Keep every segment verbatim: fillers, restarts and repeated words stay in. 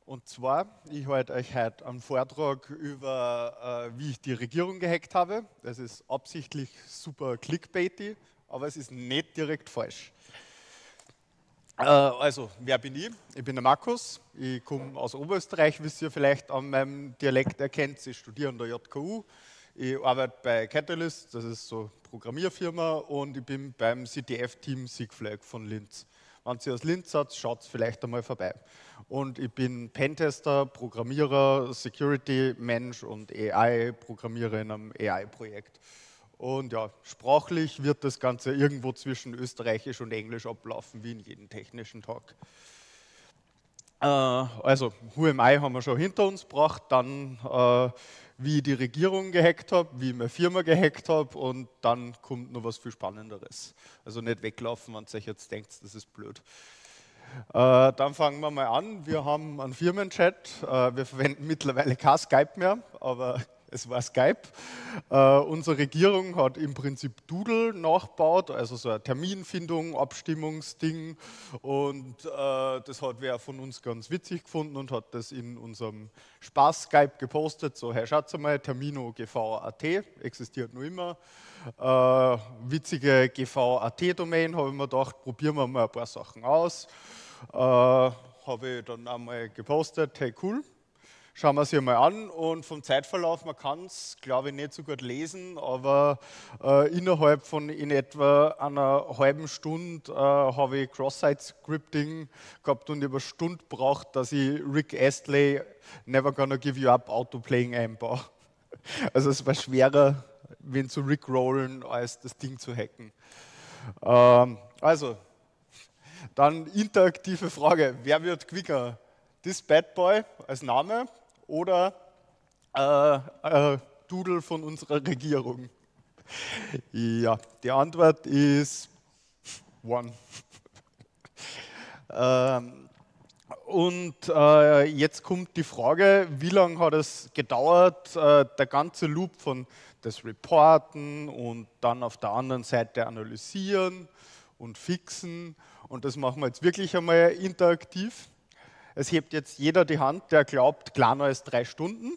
Und zwar, ich halte euch heute einen Vortrag über, äh, wie ich die Regierung gehackt habe. Das ist absichtlich super clickbaity, aber es ist nicht direkt falsch. Äh, also, wer bin ich? Ich bin der Markus, ich komme aus Oberösterreich, wie ihr vielleicht an meinem Dialekt erkennt. Ich studiere an der J K U, ich arbeite bei Catalyst, das ist so eine Programmierfirma, und ich bin beim C T F-Team Siegflag von Linz. Wenn ihr aus Linz seid, schaut vielleicht einmal vorbei. Und ich bin Pentester, Programmierer, Security-Mensch und A I-Programmierer in einem A I-Projekt. Und ja, sprachlich wird das Ganze irgendwo zwischen Österreichisch und Englisch ablaufen, wie in jedem technischen Talk. Äh, also, Who am I haben wir schon hinter uns gebracht, dann äh, wie ich die Regierung gehackt habe, wie ich meine Firma gehackt habe, und dann kommt noch was viel Spannenderes. Also nicht weglaufen, wenn ihr euch jetzt denkt, das ist blöd. Äh, dann fangen wir mal an. Wir haben einen Firmenchat. Äh, wir verwenden mittlerweile kein Skype mehr, aber es war Skype. Äh, unsere Regierung hat im Prinzip Doodle nachgebaut, also so eine Terminfindung, Abstimmungsding. Und äh, das hat wer von uns ganz witzig gefunden und hat das in unserem Spaß-Skype gepostet. So, hey, schaut mal, Termino G V Punkt A T, existiert noch immer. Äh, witzige G V Punkt A T-Domain, habe ich mir gedacht, probieren wir mal ein paar Sachen aus. Äh, habe ich dann einmal gepostet, hey cool, schauen wir es hier mal an. Und vom Zeitverlauf, man kann es, glaube ich, nicht so gut lesen, aber äh, innerhalb von in etwa einer halben Stunde äh, habe ich Cross-Site-Scripting gehabt und über eine Stunde braucht, dass ich Rick Astley Never Gonna Give You Up Autoplaying einbaue. Also es war schwerer, wen zu rickrollen, als das Ding zu hacken. Ähm, also, dann interaktive Frage, wer wird quicker? This Bad Boy als Name oder äh, äh, Doodle von unserer Regierung? Ja, die Antwort ist One. ähm, und äh, jetzt kommt die Frage, wie lange hat es gedauert, äh, der ganze Loop von das Reporten und dann auf der anderen Seite analysieren und fixen. Und das machen wir jetzt wirklich einmal interaktiv. Es hebt jetzt jeder die Hand, der glaubt, kleiner als drei Stunden.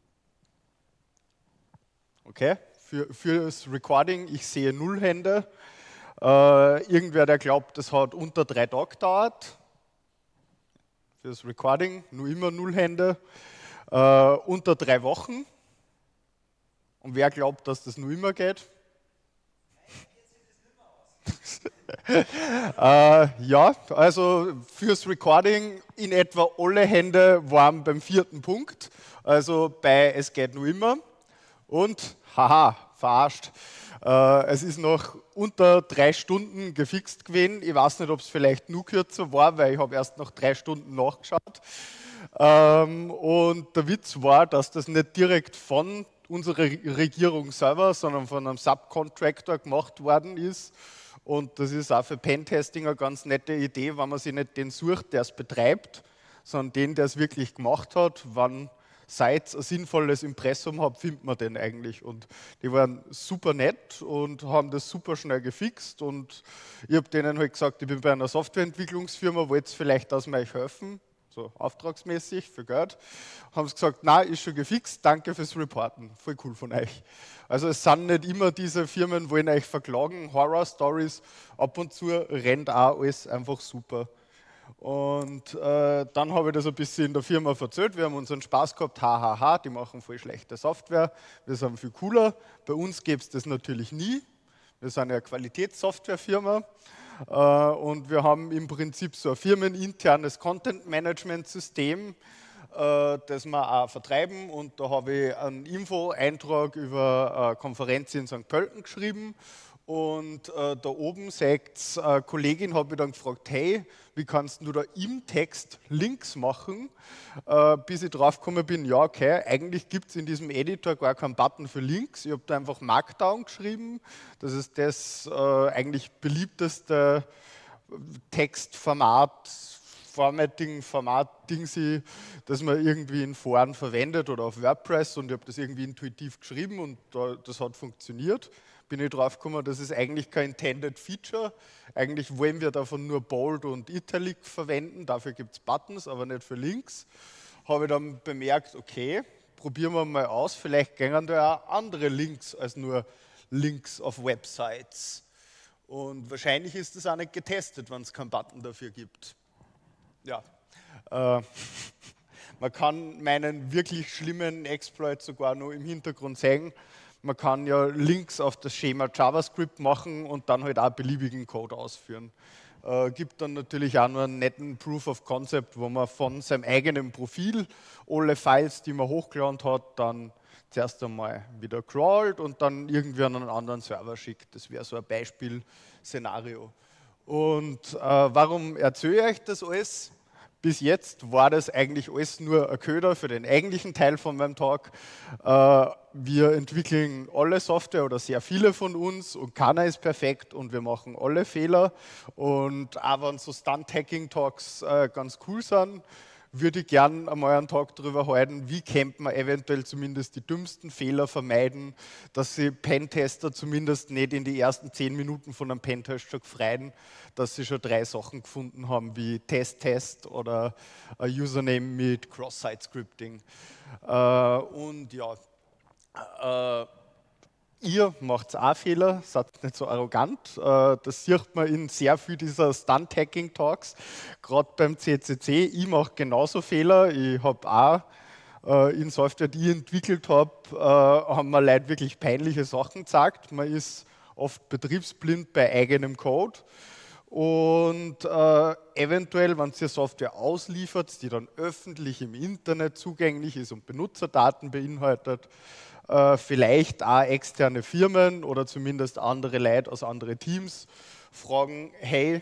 Okay, für, für das Recording, ich sehe null Hände. Äh, irgendwer, der glaubt, das hat unter drei Tage gedauert. Für das Recording, nur immer null Hände. Äh, unter drei Wochen. Und wer glaubt, dass das nur immer geht? äh, ja, also fürs Recording in etwa alle Hände waren beim vierten Punkt, also bei es geht nur immer. Und, haha, verarscht, äh, es ist noch unter drei Stunden gefixt gewesen. Ich weiß nicht, ob es vielleicht nur kürzer war, weil ich habe erst nach drei Stunden nachgeschaut. Ähm, und der Witz war, dass das nicht direkt von unserer Regierung selber, sondern von einem Subcontractor gemacht worden ist. Und das ist auch für Pentesting eine ganz nette Idee, wenn man sich nicht den sucht, der es betreibt, sondern den, der es wirklich gemacht hat. Wann Sites ein sinnvolles Impressum habt, findet man den eigentlich. Und die waren super nett und haben das super schnell gefixt. Und ich habe denen halt gesagt, ich bin bei einer Softwareentwicklungsfirma, wollt ihr vielleicht aus mir helfen? So auftragsmäßig für Geld. Haben sie gesagt, nein, ist schon gefixt, danke fürs Reporten. Voll cool von euch. Also es sind nicht immer diese Firmen, wollen euch verklagen, Horror-Stories, ab und zu rennt auch alles einfach super. Und äh, dann habe ich das ein bisschen in der Firma erzählt, wir haben unseren Spaß gehabt, hahaha, ha, ha, die machen voll schlechte Software, wir sind viel cooler. Bei uns gäbe es das natürlich nie, wir sind ja eine Qualitätssoftwarefirma. Uh, und wir haben im Prinzip so ein firmeninternes Content-Management-System, uh, das wir auch vertreiben. Und da habe ich einen Info-Eintrag über eine Konferenz in Sankt Pölten geschrieben. Und uh, da oben sagt eine Kollegin, hat mich dann gefragt, hey, wie kannst du da im Text Links machen? Uh, bis ich drauf gekommen bin, ja, okay, eigentlich gibt es in diesem Editor gar keinen Button für Links. Ich habe da einfach Markdown geschrieben. Das ist das uh, eigentlich beliebteste Textformat, Formatting, Format, Dingsy, das man irgendwie in Foren verwendet oder auf WordPress, und ich habe das irgendwie intuitiv geschrieben und das hat funktioniert. bin ich drauf gekommen, das ist eigentlich kein Intended Feature. Eigentlich wollen wir davon nur Bold und Italic verwenden, dafür gibt es Buttons, aber nicht für Links. Habe ich dann bemerkt, okay, probieren wir mal aus, vielleicht gehen da auch andere Links als nur Links auf Websites. Und wahrscheinlich ist das auch nicht getestet, wenn es keinen Button dafür gibt. Ja, äh, man kann meinen wirklich schlimmen Exploit sogar nur im Hintergrund sehen. Man kann ja Links auf das Schema JavaScript machen und dann halt auch beliebigen Code ausführen. Äh, gibt dann natürlich auch nur einen netten Proof of Concept, wo man von seinem eigenen Profil alle Files, die man hochgeladen hat, dann zuerst einmal wieder crawlt und dann irgendwie an einen anderen Server schickt. Das wäre so ein Beispielszenario. Und äh, warum erzähle ich euch das alles? Bis jetzt war das eigentlich alles nur ein Köder für den eigentlichen Teil von meinem Talk. Äh, wir entwickeln alle Software oder sehr viele von uns und keiner ist perfekt und wir machen alle Fehler. Und auch wenn so Stunt-Hacking-Talks äh, ganz cool sind, würde ich gerne einmal einen Talk darüber halten, wie kann man eventuell zumindest die dümmsten Fehler vermeiden, dass sie Pentester zumindest nicht in die ersten zehn Minuten von einem Pentest schon freien, dass sie schon drei Sachen gefunden haben, wie Test-Test oder ein Username mit Cross-Site-Scripting. Äh, und ja, äh, ihr macht auch Fehler, seid nicht so arrogant. Äh, das sieht man in sehr viel dieser Stunt-Hacking-Talks, gerade beim C C C. Ich mache genauso Fehler. Ich habe auch äh, in Software, die ich entwickelt habe, äh, haben mir Leute wirklich peinliche Sachen gezeigt. Man ist oft betriebsblind bei eigenem Code. Und äh, eventuell, wenn ihr Software ausliefert, die dann öffentlich im Internet zugänglich ist und Benutzerdaten beinhaltet, äh, vielleicht auch externe Firmen oder zumindest andere Leute aus anderen Teams fragen, hey,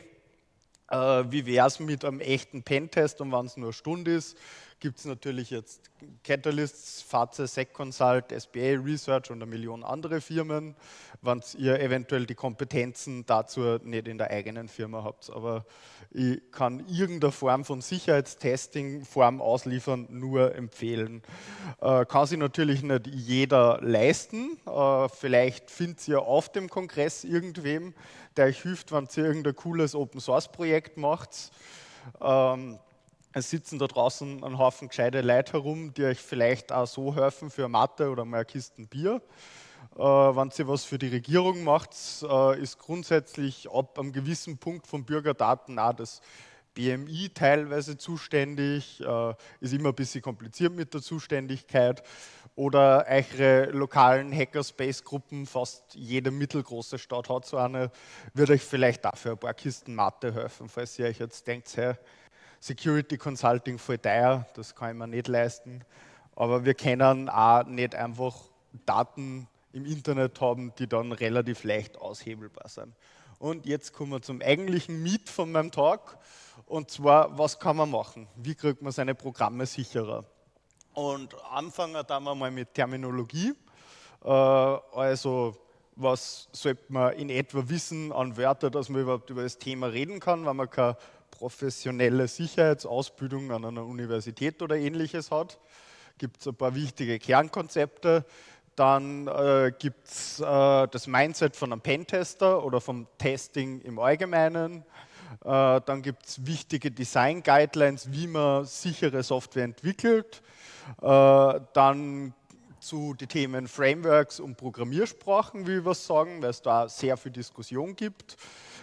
äh, wie wäre es mit einem echten Pentest und wenn es nur eine Stunde ist, gibt es natürlich jetzt Catalysts, Faze, SecConsult, S B A Research und eine Million andere Firmen, wenn ihr eventuell die Kompetenzen dazu nicht in der eigenen Firma habt. Aber ich kann irgendeine Form von Sicherheitstesting, Form ausliefern, nur empfehlen. Äh, kann sich natürlich nicht jeder leisten. Äh, vielleicht findet ihr auf dem Kongress irgendwem, der euch hilft, wenn ihr irgendein cooles Open-Source-Projekt macht. Ähm, Es sitzen da draußen ein Haufen gescheite Leute herum, die euch vielleicht auch so helfen für eine Matte oder mal eine Kisten Bier. Äh, wenn ihr was für die Regierung macht, äh, ist grundsätzlich ab einem gewissen Punkt von Bürgerdaten auch das B M I teilweise zuständig, äh, ist immer ein bisschen kompliziert mit der Zuständigkeit. Oder eure lokalen Hackerspace-Gruppen, fast jede mittelgroße Stadt hat so eine, wird euch vielleicht dafür ein paar Kisten Matte helfen, falls ihr euch jetzt denkt, hey, Security Consulting voll teuer, das kann ich mir nicht leisten. Aber wir können auch nicht einfach Daten im Internet haben, die dann relativ leicht aushebelbar sind. Und jetzt kommen wir zum eigentlichen Meat von meinem Talk. Und zwar, was kann man machen? Wie kriegt man seine Programme sicherer? Und anfangen da mal mit Terminologie. Äh, also, was sollte man in etwa wissen an Wörtern, dass man überhaupt über das Thema reden kann, wenn man keine professionelle Sicherheitsausbildung an einer Universität oder ähnliches hat. Gibt es ein paar wichtige Kernkonzepte. Dann äh, gibt es äh, das Mindset von einem Pentester oder vom Testing im Allgemeinen. Äh, dann gibt es wichtige Design-Guidelines, wie man sichere Software entwickelt. Äh, dann zu den Themen Frameworks und Programmiersprachen, wie wir es sagen, weil es da sehr viel Diskussion gibt.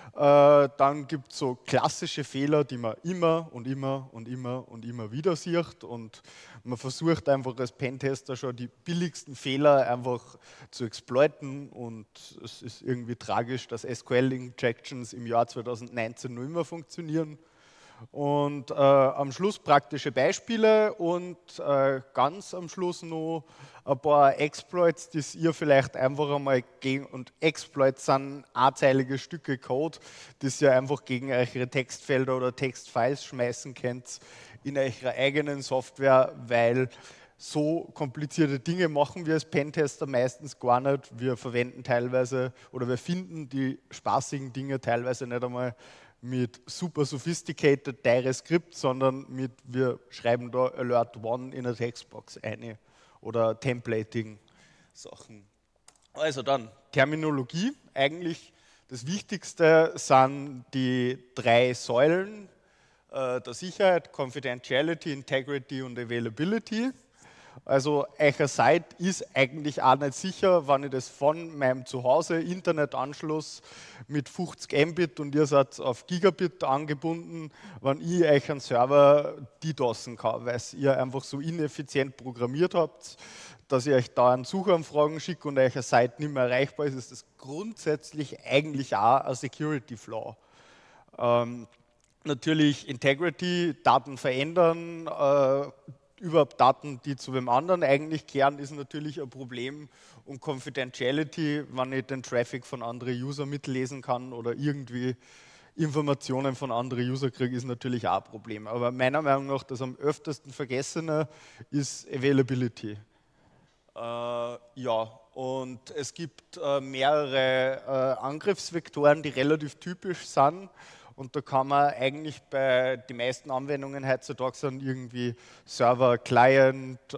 Äh, dann gibt es so klassische Fehler, die man immer und immer und immer und immer wieder sieht. Und man versucht einfach als Pentester schon die billigsten Fehler einfach zu exploiten. Und es ist irgendwie tragisch, dass S Q L-Injections im Jahr zweitausendneunzehn noch immer funktionieren. Und äh, am Schluss praktische Beispiele und äh, ganz am Schluss noch ein paar Exploits, die ihr vielleicht einfach einmal gegen, und Exploits sind einzeilige Stücke Code, die ihr einfach gegen eure Textfelder oder Textfiles schmeißen könnt in eurer eigenen Software, weil so komplizierte Dinge machen wir als Pentester meistens gar nicht. Wir verwenden teilweise oder wir finden die spaßigen Dinge teilweise nicht einmal mit super sophisticated teure Skript, sondern mit, wir schreiben da Alert One in eine Textbox ein oder Templating Sachen. Also dann Terminologie. Eigentlich das Wichtigste sind die drei Säulen äh, der Sicherheit: Confidentiality, Integrity und Availability. Also euer Site ist eigentlich auch nicht sicher, wenn ich das von meinem Zuhause Internetanschluss mit fünfzig Mbit und ihr seid auf Gigabit angebunden, wenn ich euch einen Server DDoSen kann, weil ihr einfach so ineffizient programmiert habt, dass ich euch da einen Suchanfragen schicke und euer Site nicht mehr erreichbar ist, ist das grundsätzlich eigentlich auch ein Security Flaw. Ähm, natürlich Integrity, Daten verändern, äh, überhaupt Daten, die zu wem anderen eigentlich kehren, ist natürlich ein Problem. Und Confidentiality, wenn ich den Traffic von anderen User mitlesen kann oder irgendwie Informationen von anderen User kriege, ist natürlich auch ein Problem. Aber meiner Meinung nach, das am öftesten Vergessene ist Availability. Äh, ja, und es gibt äh, mehrere äh, Angriffsvektoren, die relativ typisch sind. Und da kann man eigentlich bei den meisten Anwendungen heutzutage sind irgendwie Server, Client, äh,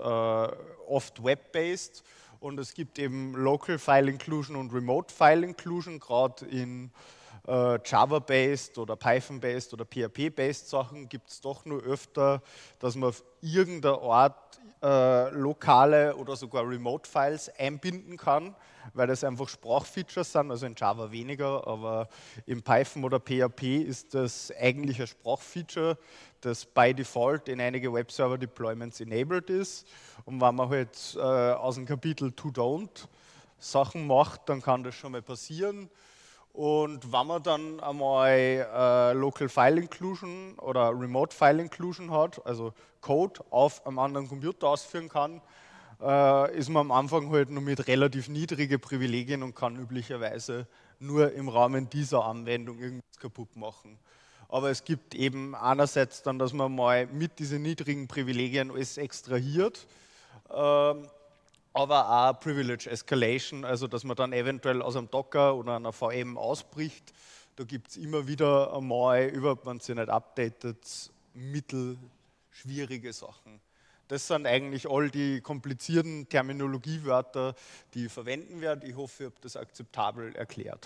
oft Web-based. Und es gibt eben Local File Inclusion und Remote File Inclusion, gerade in äh, Java-based oder Python-based oder P H P-based Sachen gibt es doch nur öfter, dass man auf irgendeiner Art äh, lokale oder sogar Remote-Files einbinden kann, weil das einfach Sprachfeatures sind, also in Java weniger, aber in Python oder P H P ist das eigentlich ein Sprachfeature, das by default in einige Webserver-Deployments enabled ist. Und wenn man halt äh, aus dem Kapitel To-Don't Sachen macht, dann kann das schon mal passieren. Und wenn man dann einmal äh, Local File Inclusion oder Remote File Inclusion hat, also Code auf einem anderen Computer ausführen kann, äh, ist man am Anfang halt nur mit relativ niedrigen Privilegien und kann üblicherweise nur im Rahmen dieser Anwendung irgendwas kaputt machen. Aber es gibt eben einerseits dann, dass man mal mit diesen niedrigen Privilegien alles extrahiert, ähm, aber auch Privilege Escalation, also dass man dann eventuell aus einem Docker oder einer V M ausbricht. Da gibt es immer wieder einmal, überhaupt wenn sie nicht updatet, mittelschwierige Sachen. Das sind eigentlich all die komplizierten Terminologiewörter, die ich verwenden werde. Ich hoffe, ich habe das akzeptabel erklärt.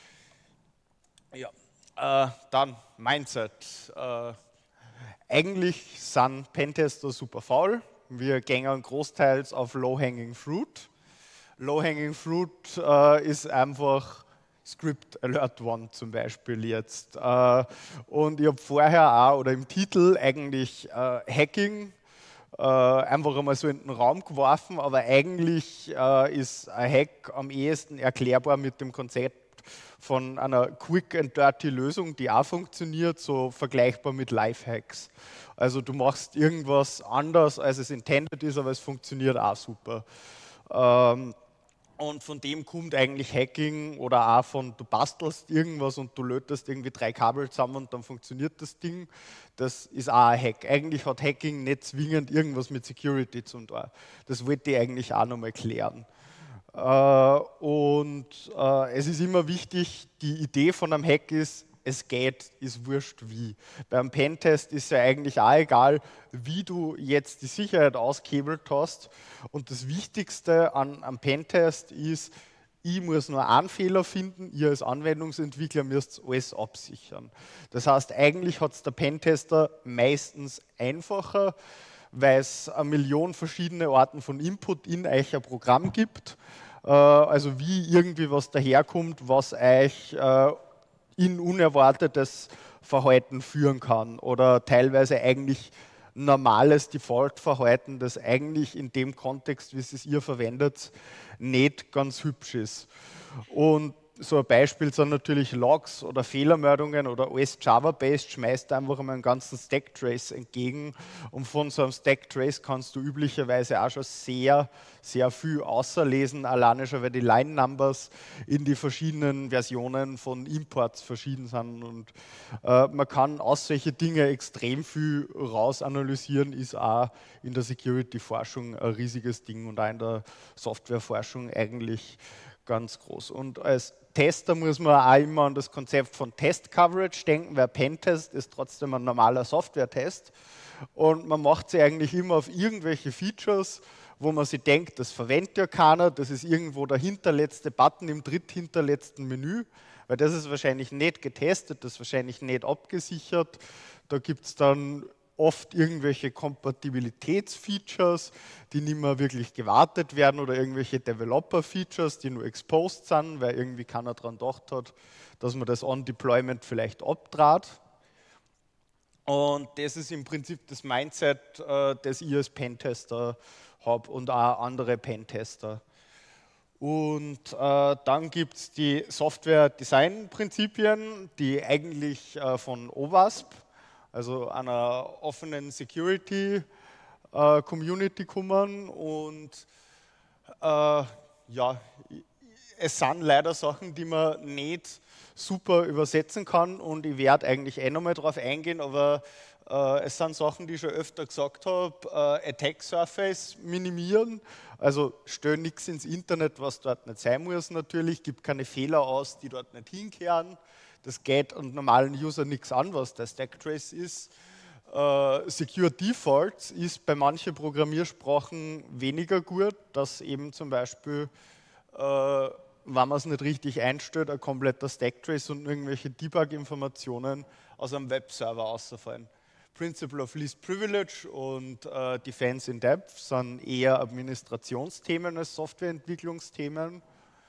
Ja, äh, dann Mindset. Äh, eigentlich sind Pentester super faul. Wir gehen großteils auf Low-Hanging Fruit. Low-Hanging Fruit äh, ist einfach Script Alert One zum Beispiel jetzt. Äh, und ich habe vorher auch, oder im Titel eigentlich äh, Hacking äh, einfach einmal so in den Raum geworfen, aber eigentlich äh, ist ein Hack am ehesten erklärbar mit dem Konzept von einer Quick and Dirty Lösung, die auch funktioniert, so vergleichbar mit Lifehacks. Also du machst irgendwas anders, als es intended ist, aber es funktioniert auch super. Ähm, und von dem kommt eigentlich Hacking oder auch von, du bastelst irgendwas und du lötest irgendwie drei Kabel zusammen und dann funktioniert das Ding. Das ist auch ein Hack. Eigentlich hat Hacking nicht zwingend irgendwas mit Security zu tun. Das wollte ich eigentlich auch nochmal klären. Äh, und äh, es ist immer wichtig, die Idee von einem Hack ist, es geht, ist wurscht wie. Beim Pentest ist ja eigentlich auch egal, wie du jetzt die Sicherheit ausgehebelt hast. Und das Wichtigste an einem Pentest ist, ich muss nur einen Fehler finden, ihr als Anwendungsentwickler müsst alles absichern. Das heißt, eigentlich hat es der Pentester meistens einfacher, weil es eine Million verschiedene Arten von Input in euch ein Programm gibt. Äh, also wie irgendwie was daherkommt, was euch äh, in unerwartetes Verhalten führen kann oder teilweise eigentlich normales Default-Verhalten, das eigentlich in dem Kontext, wie es ihr verwendet, nicht ganz hübsch ist. Und so ein Beispiel sind natürlich Logs oder Fehlermeldungen oder alles Java-based, schmeißt einfach einmal einen ganzen Stack-Trace entgegen und von so einem Stack-Trace kannst du üblicherweise auch schon sehr, sehr viel außerlesen, alleine schon, weil die Line-Numbers in die verschiedenen Versionen von Imports verschieden sind und äh, man kann aus solche Dinge extrem viel raus analysieren, ist auch in der Security-Forschung ein riesiges Ding und auch in der Softwareforschung eigentlich ganz groß. Und als Tester muss man auch immer an das Konzept von Test-Coverage denken, weil Pentest ist trotzdem ein normaler Software-Test und man macht sich eigentlich immer auf irgendwelche Features, wo man sich denkt, das verwendet ja keiner, das ist irgendwo der hinterletzte Button im dritthinterletzten Menü, weil das ist wahrscheinlich nicht getestet, das ist wahrscheinlich nicht abgesichert. Da gibt es dann oft irgendwelche Kompatibilitätsfeatures, die nicht mehr wirklich gewartet werden oder irgendwelche Developer-Features, die nur exposed sind, weil irgendwie keiner daran gedacht hat, dass man das On-Deployment vielleicht abtrat. Und das ist im Prinzip das Mindset, äh, das ich als Pentester habe und auch andere Pentester. Und äh, dann gibt es die Software-Design-Prinzipien, die eigentlich äh, von O WASP, also einer offenen Security-Community äh, kommen. Und äh, ja, es sind leider Sachen, die man nicht super übersetzen kann und ich werde eigentlich eh nochmal drauf eingehen, aber äh, es sind Sachen, die ich schon öfter gesagt habe, äh, Attack Surface minimieren, also stell nichts ins Internet, was dort nicht sein muss natürlich, gibt keine Fehler aus, die dort nicht hinkehren, das geht einem normalen User nichts an, was der Stacktrace ist. Uh, Secure Defaults ist bei manchen Programmiersprachen weniger gut, dass eben zum Beispiel, uh, wenn man es nicht richtig einstellt, ein kompletter Stacktrace und irgendwelche Debug-Informationen aus einem Webserver ausfallen. Principle of Least Privilege und uh, Defense in Depth sind eher Administrationsthemen als Softwareentwicklungsthemen.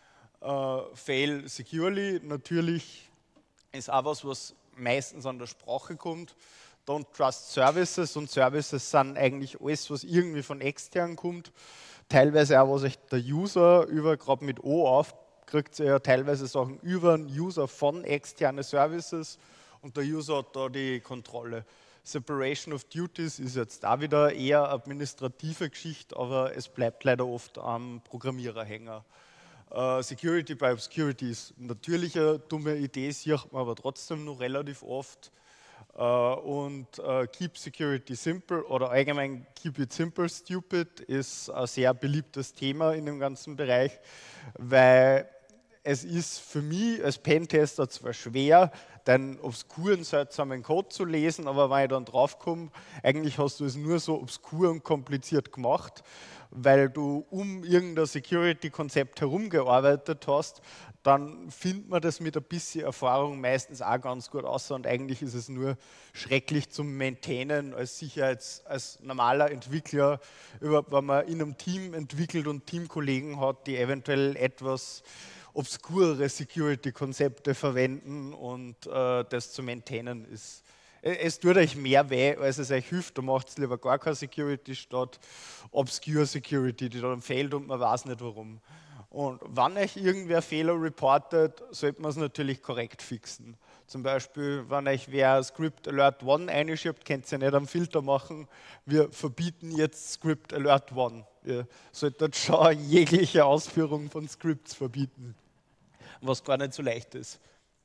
Uh, fail securely natürlich ist auch was, was meistens an der Sprache kommt. Don't trust Services und Services sind eigentlich alles, was irgendwie von extern kommt. Teilweise auch, was sich der User über, gerade mit O auf, kriegt ja teilweise Sachen über einen User von externen Services und der User hat da die Kontrolle. Separation of Duties ist jetzt da wieder eher administrative Geschichte, aber es bleibt leider oft am Programmierer hängen. Uh, Security by Obscurity ist natürlich eine dumme Idee, sieht man aber trotzdem noch relativ oft. Uh, und uh, Keep Security Simple oder allgemein Keep It Simple Stupid ist ein sehr beliebtes Thema in dem ganzen Bereich, weil es ist für mich als Pentester zwar schwer, deinen obskuren, seltsamen Code zu lesen, aber wenn ich dann draufkomme, eigentlich hast du es nur so obskur und kompliziert gemacht, weil du um irgendein Security-Konzept herumgearbeitet hast, dann findet man das mit ein bisschen Erfahrung meistens auch ganz gut aus und eigentlich ist es nur schrecklich zum Maintainen als Sicherheits-, als normaler Entwickler, überhaupt wenn man in einem Team entwickelt und Teamkollegen hat, die eventuell etwas obskurere Security-Konzepte verwenden und äh, das zu maintainen ist. Es tut euch mehr weh, als es euch hilft. Da macht es lieber gar keine Security statt Obscure Security, die dann fehlt und man weiß nicht warum. Und wenn euch irgendwer Fehler reportet, sollte man es natürlich korrekt fixen. Zum Beispiel, wenn euch wer Script Alert One einschiebt, könnt ihr nicht einen Filter machen. Wir verbieten jetzt Script Alert One. Ihr solltet schon jegliche Ausführung von Scripts verbieten, was gar nicht so leicht ist.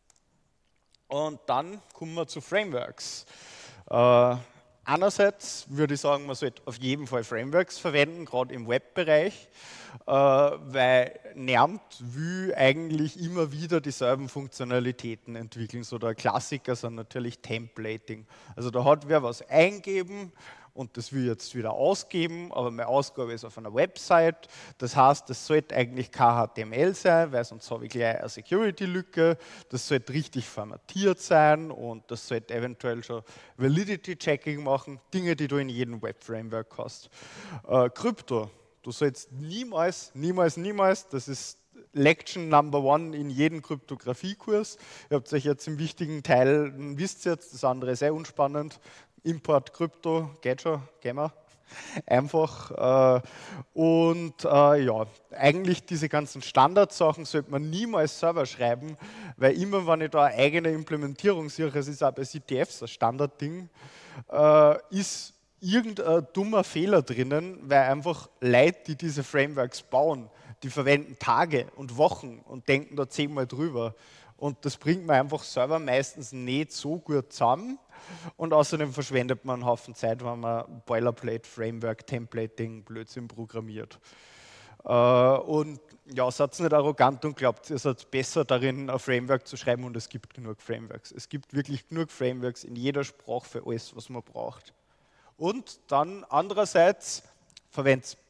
Und dann kommen wir zu Frameworks. Äh, einerseits würde ich sagen, man sollte auf jeden Fall Frameworks verwenden, gerade im Webbereich, äh, weil niemand will eigentlich immer wieder dieselben Funktionalitäten entwickeln. So der Klassiker sind natürlich Templating. Also da hat wer was eingeben und das will ich jetzt wieder ausgeben, aber meine Ausgabe ist auf einer Website. Das heißt, das sollte eigentlich kein H T M L sein, weil sonst habe ich gleich eine Security-Lücke. Das sollte richtig formatiert sein und das sollte eventuell schon Validity-Checking machen, Dinge, die du in jedem Web-Framework hast. Äh, Krypto, du sollst niemals, niemals, niemals, das ist Lection Number One in jedem Kryptografiekurs. Ihr habt euch jetzt im wichtigen Teil, wisst ihr jetzt, das andere ist sehr unspannend. Import Krypto, geht schon, gehen wir. Einfach. Äh, und äh, ja, eigentlich diese ganzen Standardsachen sollte man niemals selber schreiben, weil immer, wenn ich da eine eigene Implementierung sehe, das ist auch bei C T Fs ein Standardding, äh, ist irgendein dummer Fehler drinnen, weil einfach Leute, die diese Frameworks bauen, die verwenden Tage und Wochen und denken da zehnmal drüber. Und das bringt man einfach selber meistens nicht so gut zusammen. Und außerdem verschwendet man einen Haufen Zeit, wenn man Boilerplate, Framework, Templating, Blödsinn programmiert. Äh, und ja, seid nicht arrogant und glaubt, ihr seid besser darin, ein Framework zu schreiben und es gibt genug Frameworks. Es gibt wirklich genug Frameworks in jeder Sprache für alles, was man braucht. Und dann andererseits verwendet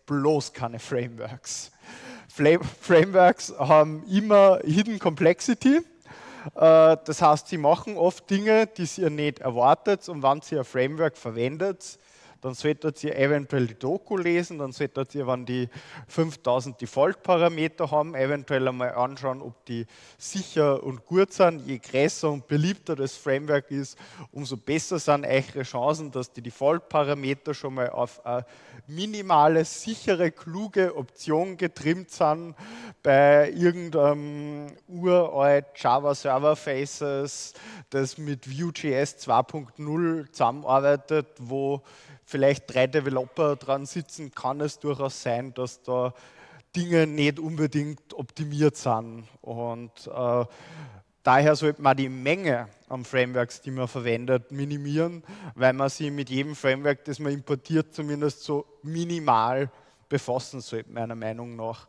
bloß keine Frameworks. Fla Frameworks haben immer Hidden Complexity. Äh, das heißt, sie machen oft Dinge, die ihr nicht erwartet, und wenn ihr ein Framework verwendet, dann solltet ihr eventuell die Doku lesen, dann solltet ihr, wenn die fünftausend Default-Parameter haben, eventuell einmal anschauen, ob die sicher und gut sind. Je größer und beliebter das Framework ist, umso besser sind eure Chancen, dass die Default-Parameter schon mal auf eine minimale, sichere, kluge Option getrimmt sind. Bei irgendeinem uralt Java Server Faces, das mit Vue.js zwei Punkt null zusammenarbeitet, wo vielleicht drei Developer dran sitzen, kann es durchaus sein, dass da Dinge nicht unbedingt optimiert sind. Und äh, daher sollte man die Menge an Frameworks, die man verwendet, minimieren, weil man sich mit jedem Framework, das man importiert, zumindest so minimal befassen sollte, meiner Meinung nach.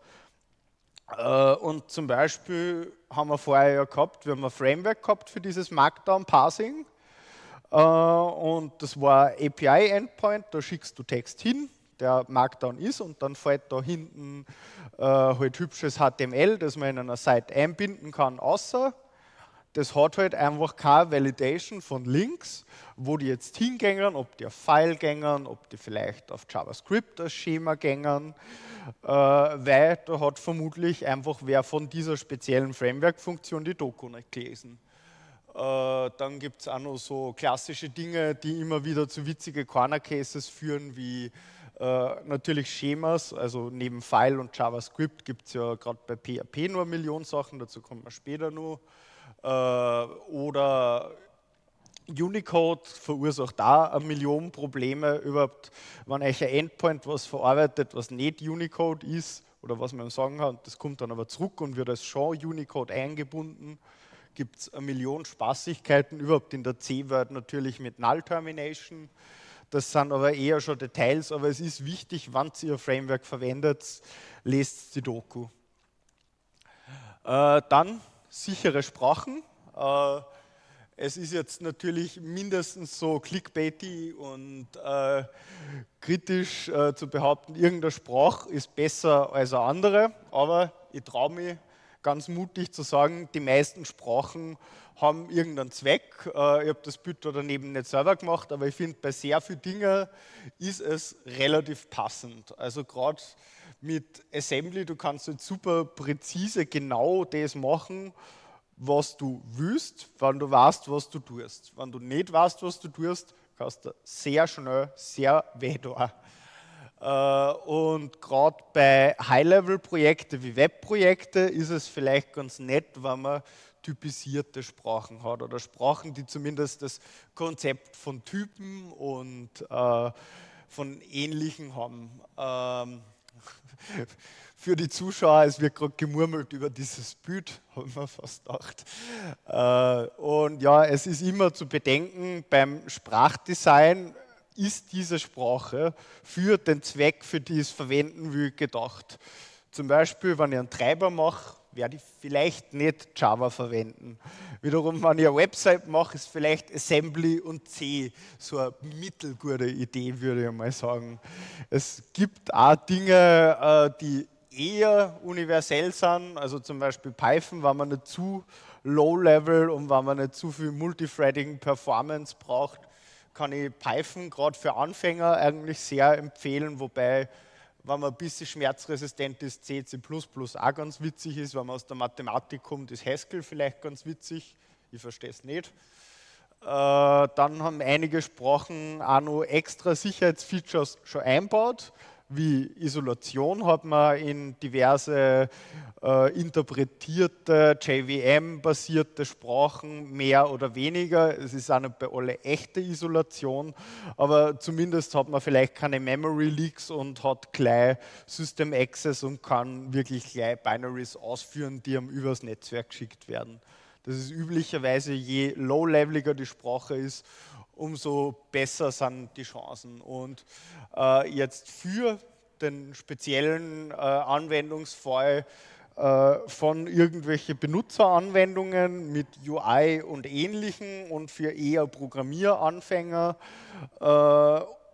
Äh, und zum Beispiel haben wir vorher ja gehabt, wir haben ein Framework gehabt für dieses Markdown-Parsing. Und das war ein A P I-Endpoint, da schickst du Text hin, der Markdown ist, und dann fällt da hinten äh, halt hübsches H T M L, das man in einer Seite einbinden kann, außer das hat halt einfach keine Validation von Links, wo die jetzt hingängen, ob die auf File gängen, ob die vielleicht auf JavaScript als Schema gängen, äh, weil da hat vermutlich einfach wer von dieser speziellen Framework-Funktion die Doku nicht gelesen. Dann gibt es auch noch so klassische Dinge, die immer wieder zu witzigen Corner-Cases führen, wie äh, natürlich Schemas, also neben File und JavaScript gibt es ja gerade bei P H P nur eine Million Sachen, dazu kommt man später noch. Äh, oder Unicode verursacht da eine Million Probleme, überhaupt, wenn euch ein Endpoint was verarbeitet, was nicht Unicode ist, oder was man sagen kann, das kommt dann aber zurück und wird als schon Unicode eingebunden. Gibt es eine Million Spaßigkeiten, überhaupt in der C-Word natürlich mit Null Termination. Das sind aber eher schon Details, aber es ist wichtig, wenn ihr ein Framework verwendet, lest die Doku. Äh, dann sichere Sprachen. Äh, es ist jetzt natürlich mindestens so clickbaity und äh, kritisch äh, zu behaupten, irgendeine Sprache ist besser als eine andere, aber ich traue mich, ganz mutig zu sagen, die meisten Sprachen haben irgendeinen Zweck. Ich habe das Bild da daneben nicht selber gemacht, aber ich finde, bei sehr vielen Dingen ist es relativ passend. Also gerade mit Assembly, du kannst jetzt super präzise genau das machen, was du willst, wenn du weißt, was du tust. Wenn du nicht weißt, was du tust, kannst du sehr schnell sehr weh tun. Und gerade bei High-Level-Projekten wie Webprojekte ist es vielleicht ganz nett, wenn man typisierte Sprachen hat oder Sprachen, die zumindest das Konzept von Typen und äh, von Ähnlichen haben. Ähm, für die Zuschauer, es wird gerade gemurmelt über dieses Bild, habe ich mir fast gedacht. Äh, und ja, es ist immer zu bedenken, beim Sprachdesign ist diese Sprache für den Zweck, für den ich es verwenden will, gedacht. Zum Beispiel, wenn ich einen Treiber mache, werde ich vielleicht nicht Java verwenden. Wiederum, wenn ich eine Website mache, ist vielleicht Assembly und C so eine mittelgute Idee, würde ich mal sagen. Es gibt auch Dinge, die eher universell sind, also zum Beispiel Python, wenn man nicht zu low-level und wenn man nicht zu viel Multithreading-Performance braucht, kann ich Python gerade für Anfänger eigentlich sehr empfehlen, wobei, wenn man ein bisschen schmerzresistent ist, C, C plus plus auch ganz witzig ist. Wenn man aus der Mathematik kommt, ist Haskell vielleicht ganz witzig. Ich verstehe es nicht. Äh, dann haben einige Sprachen auch noch extra Sicherheitsfeatures schon einbaut, wie Isolation hat man in diverse äh, interpretierte J V M-basierte Sprachen mehr oder weniger. Es ist auch nicht bei alle echte Isolation, aber zumindest hat man vielleicht keine Memory Leaks und hat gleich System Access und kann wirklich gleich Binaries ausführen, die am übers Netzwerk geschickt werden. Das ist üblicherweise, je low-leveliger die Sprache ist, umso besser sind die Chancen. Und äh, jetzt für den speziellen äh, Anwendungsfall äh, von irgendwelchen Benutzeranwendungen mit U I und Ähnlichem und für eher Programmieranfänger äh,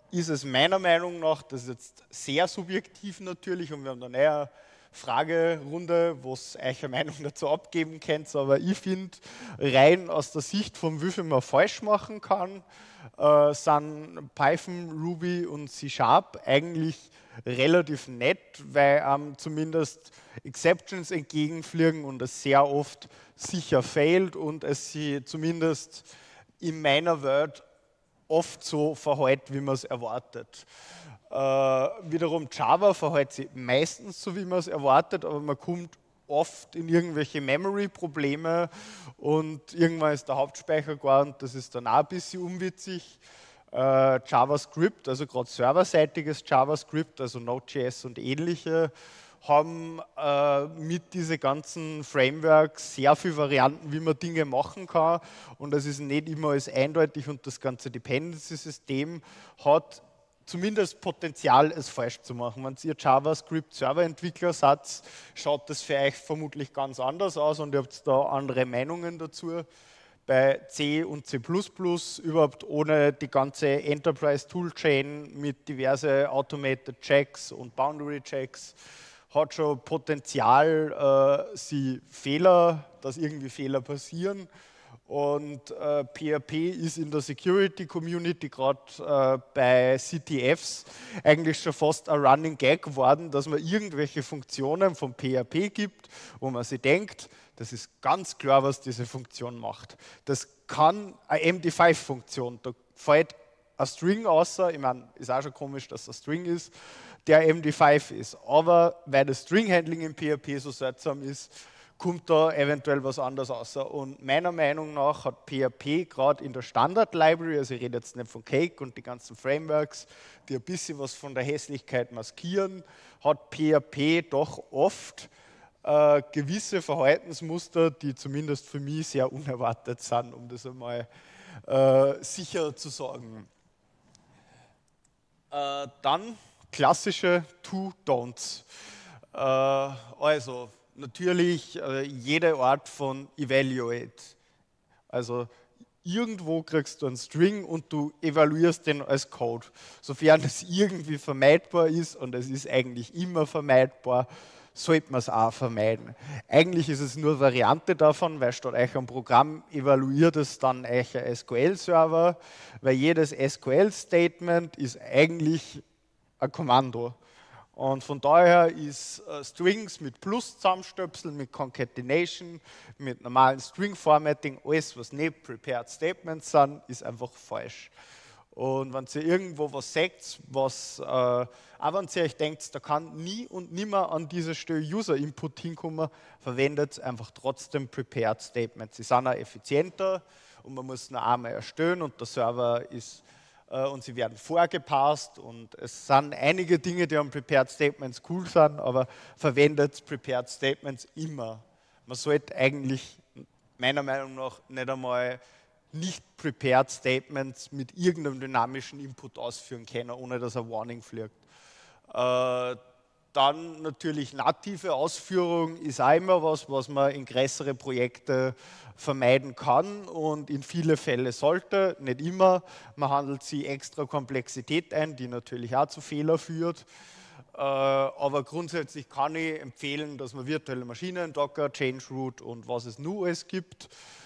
ist es meiner Meinung nach, das ist jetzt sehr subjektiv natürlich und wir haben dann eher eine Fragerunde, wo es euch eine Meinung dazu abgeben könnt, aber ich finde, rein aus der Sicht von wie viel man falsch machen kann, äh, sind Python, Ruby und C Sharp eigentlich relativ nett, weil ähm, zumindest Exceptions entgegenfliegen und es sehr oft sicher failt und es sie zumindest in meiner Welt oft so verhält, wie man es erwartet. Äh, wiederum Java verhält sich meistens so, wie man es erwartet, aber man kommt oft in irgendwelche Memory-Probleme und irgendwann ist der Hauptspeicher geworden, das ist dann auch ein bisschen unwitzig. Äh, JavaScript, also gerade serverseitiges JavaScript, also Node.js und ähnliche, haben äh, mit diesen ganzen Frameworks sehr viele Varianten, wie man Dinge machen kann und das ist nicht immer alles eindeutig und das ganze Dependency-System hat zumindest Potenzial, es falsch zu machen. Wenn ihr JavaScript-Serverentwickler seid, schaut das für euch vermutlich ganz anders aus und ihr habt da andere Meinungen dazu. Bei C und C plus plus, überhaupt ohne die ganze Enterprise-Toolchain mit diverse Automated Checks und Boundary-Checks, hat schon Potenzial, äh, sie Fehler, dass irgendwie Fehler passieren. Und äh, P H P ist in der Security Community, gerade äh, bei C T Fs, eigentlich schon fast ein Running Gag geworden, dass man irgendwelche Funktionen von P H P gibt, wo man sich denkt, das ist ganz klar, was diese Funktion macht. Das kann eine M D fünf Funktion, da fällt ein String außer, ich meine, ist auch schon komisch, dass das String ist, der M D fünf ist. Aber weil das String-Handling im P H P so seltsam ist, kommt da eventuell was anderes raus. Und meiner Meinung nach hat P H P gerade in der Standard-Library, also ich rede jetzt nicht von Cake und die ganzen Frameworks, die ein bisschen was von der Hässlichkeit maskieren, hat P H P doch oft äh, gewisse Verhaltensmuster, die zumindest für mich sehr unerwartet sind, um das einmal äh, sicher zu sagen. Äh, dann klassische To-Don'ts. Äh, also natürlich äh, jede Art von Evaluate. Also irgendwo kriegst du einen String und du evaluierst den als Code. Sofern es irgendwie vermeidbar ist, und es ist eigentlich immer vermeidbar, sollte man es auch vermeiden. Eigentlich ist es nur eine Variante davon, weil statt euch ein Programm evaluiert es dann euch ein S Q L-Server, weil jedes S Q L-Statement ist eigentlich ein Kommando. Und von daher ist äh, Strings mit Plus zusammenstöpseln, mit Concatenation, mit normalen String-Formatting, alles was nicht Prepared Statements sind, ist einfach falsch. Und wenn ihr irgendwo was sagt, was, äh, auch wenn ihr euch denkt, da kann nie und nimmer an dieser Stelle User-Input hinkommen, verwendet einfach trotzdem Prepared Statements. Sie sind auch effizienter und man muss nur einmal erstellen und der Server ist und sie werden vorgepasst und es sind einige Dinge, die an Prepared Statements cool sind, aber verwendet Prepared Statements immer. Man sollte eigentlich meiner Meinung nach nicht einmal nicht Prepared Statements mit irgendeinem dynamischen Input ausführen können, ohne dass ein Warning fliegt. Äh, Dann natürlich native Ausführung ist auch immer was, was man in größere Projekte vermeiden kann und in viele Fälle sollte, nicht immer. Man handelt sie extra Komplexität ein, die natürlich auch zu Fehlern führt. Aber grundsätzlich kann ich empfehlen, dass man virtuelle Maschinen, Docker, Change-Root und was es nur alles gibt,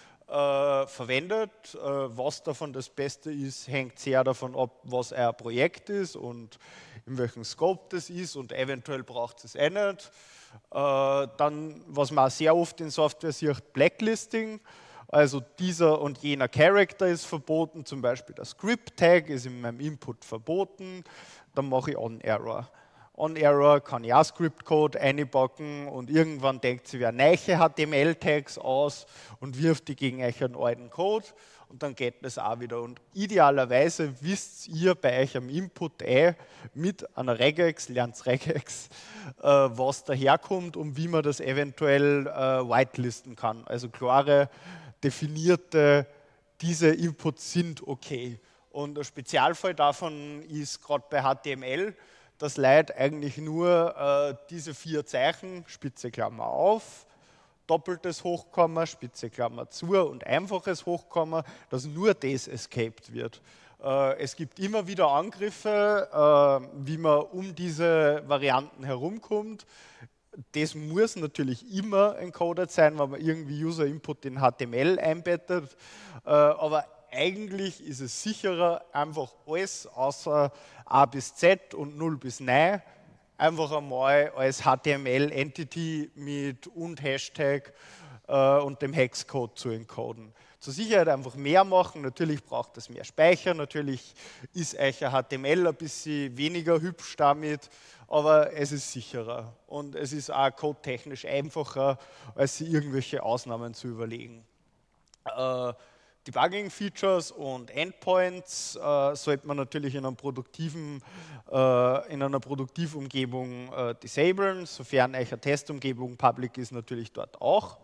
äh, verwendet. Äh, was davon das Beste ist, hängt sehr davon ab, was euer Projekt ist und in welchem Scope das ist und eventuell braucht es eh nicht. Äh, dann, was man auch sehr oft in Software sieht, Blacklisting. Also dieser und jener Character ist verboten, zum Beispiel der Script-Tag ist in meinem Input verboten, dann mache ich On-Error. On-Error kann ich auch Script-Code einbacken und irgendwann denkt sie, wer neue H T M L-Tags aus und wirft die gegen euch einen alten Code und dann geht das auch wieder. Und idealerweise wisst ihr bei euch am Input eh mit einer Regex, lernt Regex, äh, was daherkommt und wie man das eventuell äh, whitelisten kann. Also klare, definierte, diese Inputs sind okay. Und ein Spezialfall davon ist gerade bei H T M L, dass Leute eigentlich nur äh, diese vier Zeichen, Spitze Klammer auf, doppeltes Hochkomma, Spitze Klammer zu und einfaches Hochkomma, dass nur das escaped wird. Äh, Äh, es gibt immer wieder Angriffe, äh, wie man um diese Varianten herumkommt. Das muss natürlich immer encoded sein, wenn man irgendwie User Input in H T M L einbettet. Äh, aber eigentlich ist es sicherer, einfach alles außer A bis Z und null bis neun einfach einmal als H T M L-Entity mit und Hashtag äh, und dem Hexcode zu encoden. Zur Sicherheit einfach mehr machen, natürlich braucht es mehr Speicher, natürlich ist euch ein H T M L ein bisschen weniger hübsch damit, aber es ist sicherer und es ist auch codetechnisch einfacher, als sich irgendwelche Ausnahmen zu überlegen. Äh, Debugging-Features und Endpoints äh, sollte man natürlich in, einem produktiven, äh, in einer Produktivumgebung äh, disablen, sofern euch eine Testumgebung public ist, natürlich dort auch.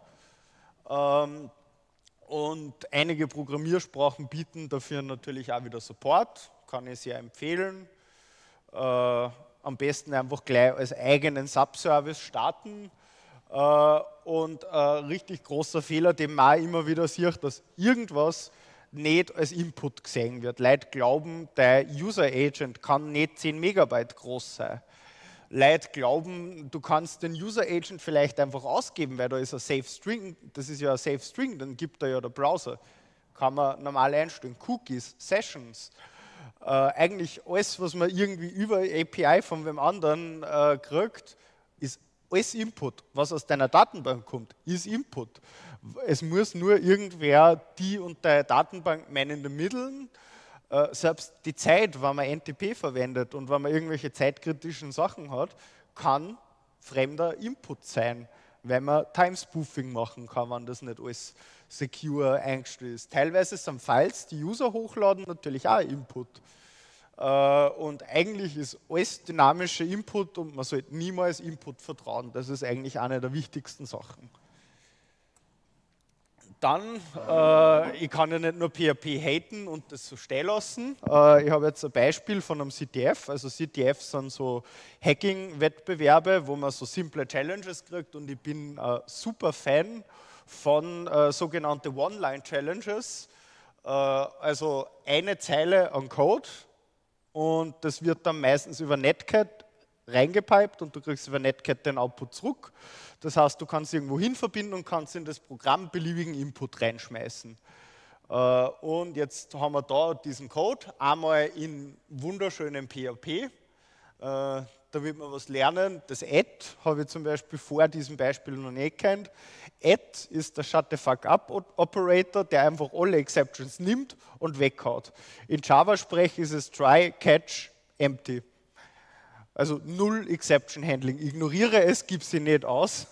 Ähm, und einige Programmiersprachen bieten dafür natürlich auch wieder Support, kann ich sehr empfehlen. Äh, am besten einfach gleich als eigenen Subservice starten. Uh, und ein uh, richtig großer Fehler, den man auch immer wieder sieht, dass irgendwas nicht als Input gesehen wird. Leute glauben, der User Agent kann nicht zehn Megabyte groß sein. Leute glauben, du kannst den User Agent vielleicht einfach ausgeben, weil da ist ein Safe String, das ist ja ein Safe String, dann gibt da ja der Browser. Kann man normal einstellen. Cookies, Sessions. Uh, eigentlich alles, was man irgendwie über A P I von wem anderen uh, kriegt, ist alles Input, was aus deiner Datenbank kommt, ist Input. Es muss nur irgendwer die und der Datenbank man in the middle, äh, selbst die Zeit, wenn man N T P verwendet und wenn man irgendwelche zeitkritischen Sachen hat, kann fremder Input sein, weil man Timespoofing machen kann, wenn das nicht alles secure eingestellt ist. Teilweise sind Files, die User hochladen, natürlich auch Input. Und eigentlich ist alles dynamischer Input und man sollte niemals Input vertrauen. Das ist eigentlich eine der wichtigsten Sachen. Dann, äh, ich kann ja nicht nur P H P haten und das so stehen lassen. Äh, ich habe jetzt ein Beispiel von einem C T F. Also C T F sind so Hacking-Wettbewerbe, wo man so simple Challenges kriegt und ich bin äh, super Fan von äh, sogenannten One-Line-Challenges. Äh, also eine Zeile an Code. Und das wird dann meistens über Netcat reingepiped und du kriegst über Netcat den Output zurück. Das heißt, du kannst irgendwo hin verbinden und kannst in das Programm beliebigen Input reinschmeißen. Und jetzt haben wir da diesen Code, einmal in wunderschönem P H P, damit wir was lernen. Das Add habe ich zum Beispiel vor diesem Beispiel noch nicht gekannt. Add ist der Shut the fuck up Operator, der einfach alle Exceptions nimmt und weghaut. In Java-Sprech ist es try, catch, empty. Also null Exception Handling. Ignoriere es, gib sie nicht aus.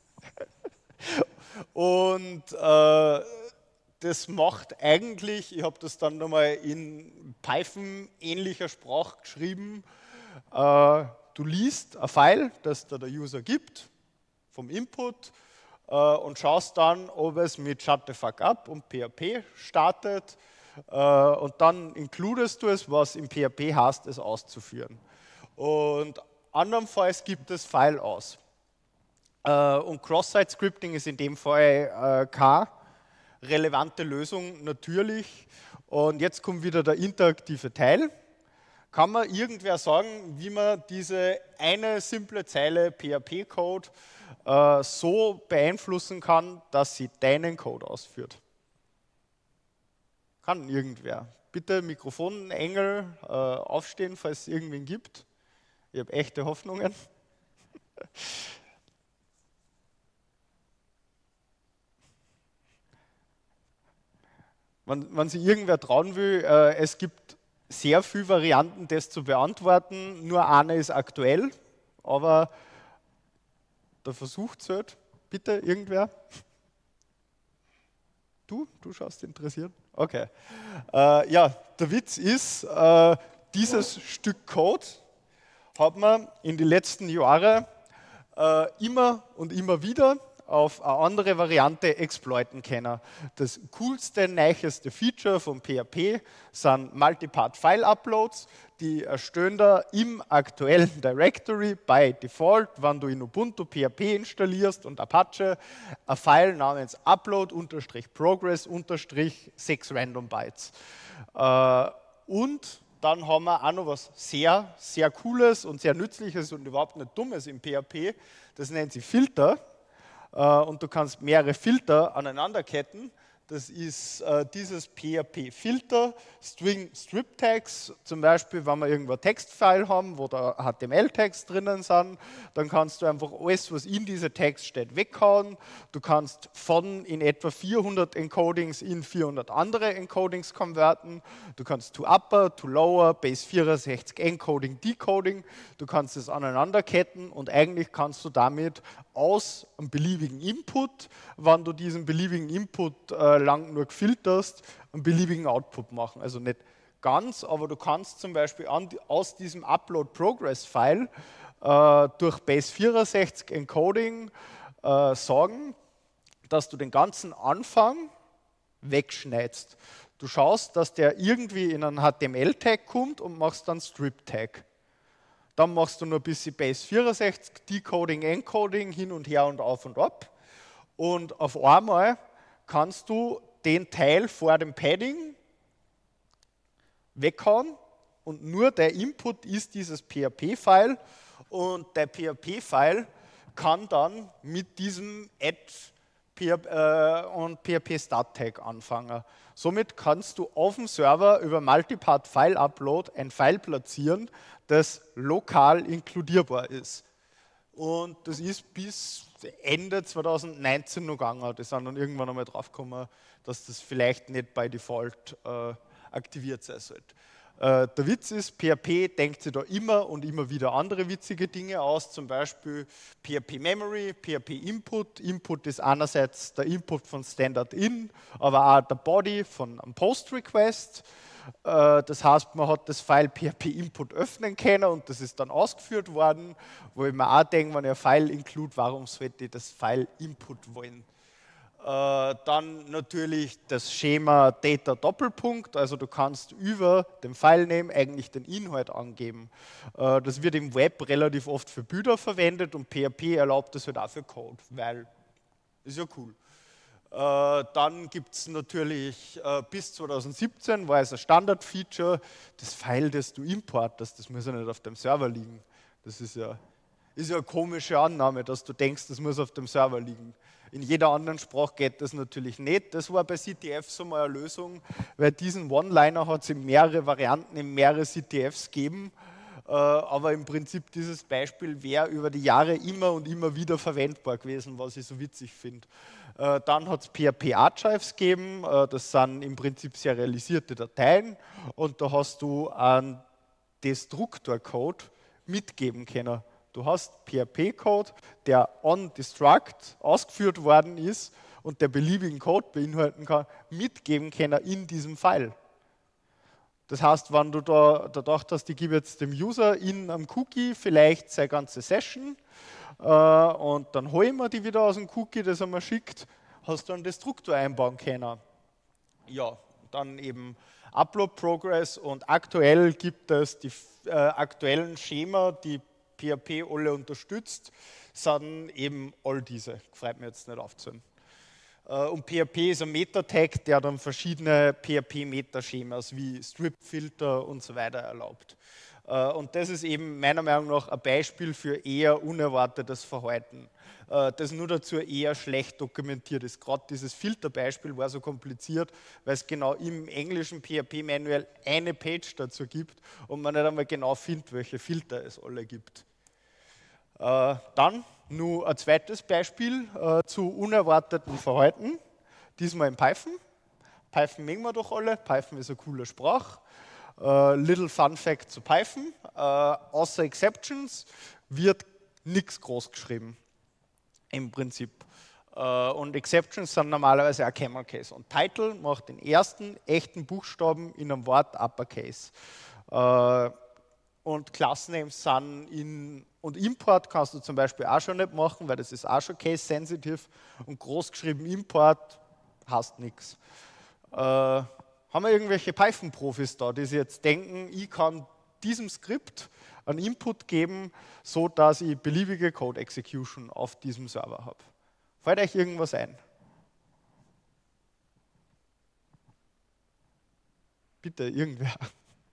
Und äh, das macht eigentlich, ich habe das dann nochmal in Python ähnlicher Sprache geschrieben, äh, du liest ein File, das da der User gibt, vom Input, äh, und schaust dann, ob es mit Shut the fuck up und P H P startet, äh, und dann includest du es, was im P H P heißt, es auszuführen. Und andernfalls gibt es File aus. Äh, und Cross-Site-Scripting ist in dem Fall äh, keine relevante Lösung, natürlich. Und jetzt kommt wieder der interaktive Teil. Kann man irgendwer sagen, wie man diese eine simple Zeile P H P-Code äh, so beeinflussen kann, dass sie deinen Code ausführt? Kann irgendwer. Bitte Mikrofonengel äh, aufstehen, falls es irgendwen gibt. Ich habe echte Hoffnungen. Wenn, wenn sich irgendwer trauen will, äh, es gibt sehr viele Varianten, das zu beantworten. Nur eine ist aktuell, aber der Versuch zählt. Bitte, irgendwer? Du? Du schaust interessiert? Okay. Äh, ja, der Witz ist, äh, dieses Stück Code hat man in den letzten Jahren äh, immer und immer wieder auf eine andere Variante exploiten können. Das coolste, neueste Feature von P H P sind Multipart-File-Uploads, die erstellen da im aktuellen Directory by Default, wenn du in Ubuntu P H P installierst und Apache, ein File namens upload-progress-six random bytes. Äh, und dann haben wir auch noch was sehr, sehr Cooles und sehr Nützliches und überhaupt nicht Dummes im P H P. Das nennt sich Filter. Äh, und du kannst mehrere Filter aneinanderketten. Das ist äh, dieses P H P-Filter, String Strip Tags, zum Beispiel, wenn wir irgendwo ein Textfile haben, wo da H T M L-Tags drinnen sind, dann kannst du einfach alles, was in dieser Text steht, weghauen. Du kannst von in etwa vierhundert Encodings in vierhundert andere Encodings konverten. Du kannst to upper, to lower, Base vierundsechzig Encoding, Decoding. Du kannst es aneinanderketten und eigentlich kannst du damit aus einem beliebigen Input, wenn du diesen beliebigen Input äh, lang genug filterst, einen beliebigen Output machen. Also nicht ganz, aber du kannst zum Beispiel an, aus diesem Upload-Progress-File äh, durch Base vierundsechzig Encoding äh, sagen, dass du den ganzen Anfang wegschneidest. Du schaust, dass der irgendwie in einen H T M L-Tag kommt und machst dann Strip-Tag. Dann machst du noch ein bisschen Base vierundsechzig, Decoding, Encoding, hin und her und auf und ab. Und auf einmal kannst du den Teil vor dem Padding weghauen und nur der Input ist dieses P H P-File und der P H P-File kann dann mit diesem Add äh, und P H P-Start-Tag anfangen. Somit kannst du auf dem Server über Multipart File Upload ein File platzieren, das lokal inkludierbar ist. Und das ist bis Ende zweitausendneunzehn noch gegangen. Die sind dann irgendwann einmal drauf gekommen, dass das vielleicht nicht by Default äh, aktiviert sein sollte. Äh, der Witz ist, P H P denkt sich da immer und immer wieder andere witzige Dinge aus, zum Beispiel P H P Memory, P H P Input. Input ist einerseits der Input von Standard In, aber auch der Body von einem Post Request. Äh, das heißt, man hat das File P H P Input öffnen können und das ist dann ausgeführt worden, wo ich mir auch denke, wenn ich ein File include, warum sollte ich das File Input wollen? Äh, dann natürlich das Schema Data Doppelpunkt, also du kannst über dem Filename eigentlich den Inhalt angeben. Äh, das wird im Web relativ oft für Bilder verwendet und P H P erlaubt das halt auch für Code, weil ist ja cool. Äh, dann gibt es natürlich äh, bis zweitausendsiebzehn war es ein Standard-Feature, das File, das du importest, das muss ja nicht auf dem Server liegen. Das ist ja, ist ja eine komische Annahme, dass du denkst, das muss auf dem Server liegen. In jeder anderen Sprache geht das natürlich nicht. Das war bei C T F so mal eine Lösung, weil diesen One-Liner hat es in mehrere Varianten, in mehrere C T Fs gegeben. Äh, aber im Prinzip dieses Beispiel wäre über die Jahre immer und immer wieder verwendbar gewesen, was ich so witzig finde. Äh, dann hat es P H P Archives gegeben, äh, das sind im Prinzip serialisierte Dateien und da hast du einen Destruktor-Code mitgeben können. Du hast P H P-Code, der on Destruct ausgeführt worden ist und der beliebigen Code beinhalten kann, mitgeben können in diesem File. Das heißt, wenn du da, da gedacht hast, ich gebe jetzt dem User in einem Cookie vielleicht seine ganze Session äh, und dann holen wir die wieder aus dem Cookie, das er mir schickt, hast du einen Destruktor einbauen können. Ja, dann eben Upload Progress und aktuell gibt es die äh, aktuellen Schema, die P H P alle unterstützt, sind eben all diese. Freut mich jetzt nicht aufzuhören. Und P H P ist ein Meta-Tag, der dann verschiedene P H P-Metaschemas wie Strip-Filter und so weiter erlaubt. Und das ist eben meiner Meinung nach ein Beispiel für eher unerwartetes Verhalten, das nur dazu eher schlecht dokumentiert ist. Gerade dieses Filterbeispiel war so kompliziert, weil es genau im englischen P H P-Manual eine Page dazu gibt und man nicht einmal genau findet, welche Filter es alle gibt. Dann nur ein zweites Beispiel äh, zu unerwarteten Verhalten, diesmal in Python. Python mögen wir doch alle, Python ist eine coole Sprache. Äh, little Fun Fact zu Python, äh, außer Exceptions wird nichts groß geschrieben, im Prinzip. Äh, und Exceptions sind normalerweise auch Camel Case. Und Title macht den ersten echten Buchstaben in einem Wort Uppercase. Äh, und Classnames sind in und Import kannst du zum Beispiel auch schon nicht machen, weil das ist auch schon case-sensitive und großgeschrieben Import heißt nichts. Äh, haben wir irgendwelche Python-Profis da, die sich jetzt denken, ich kann diesem Skript einen Input geben, so dass ich beliebige Code-Execution auf diesem Server habe? Fällt euch irgendwas ein? Bitte, irgendwer.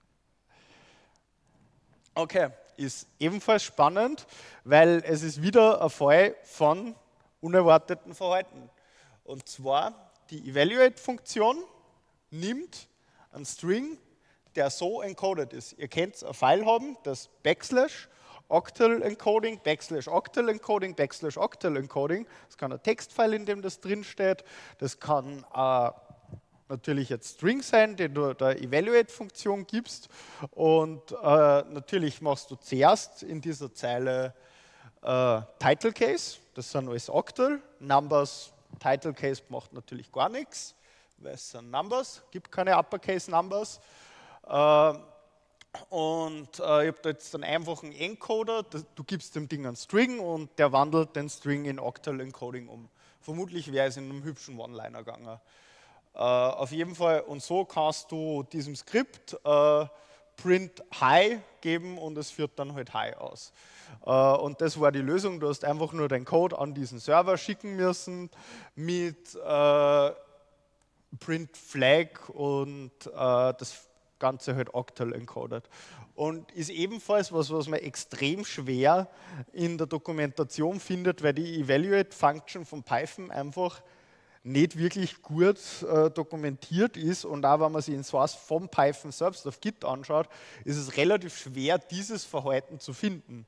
Okay, ist ebenfalls spannend, weil es ist wieder ein Fall von unerwarteten Verhalten. Und zwar die Evaluate-Funktion nimmt einen String, der so encoded ist. Ihr könnt ein File haben, das Backslash Octal Encoding, Backslash Octal Encoding, Backslash Octal Encoding. Das kann ein Textfile, in dem das drin steht. Das kann äh, natürlich jetzt String sein, den du der Evaluate-Funktion gibst. Und äh, natürlich machst du zuerst in dieser Zeile äh, Title Case. Das sind alles Octal. Numbers, Title Case macht natürlich gar nichts, weil es sind Numbers, gibt keine Uppercase Numbers. Äh, Und äh, ich habe da jetzt einen einfachen Encoder, das, du gibst dem Ding einen String und der wandelt den String in Octal Encoding um. Vermutlich wäre es in einem hübschen One-Liner gegangen. Äh, auf jeden Fall, und so kannst du diesem Skript äh, print Hi geben und es führt dann halt Hi aus. Äh, und das war die Lösung, du hast einfach nur den Code an diesen Server schicken müssen mit äh, print Flag und äh, das Ganze halt Octal encoded. Und ist ebenfalls was, was man extrem schwer in der Dokumentation findet, weil die Evaluate-Function von Python einfach nicht wirklich gut äh, dokumentiert ist. Und auch wenn man sich in Source vom Python selbst auf Git anschaut, ist es relativ schwer, dieses Verhalten zu finden.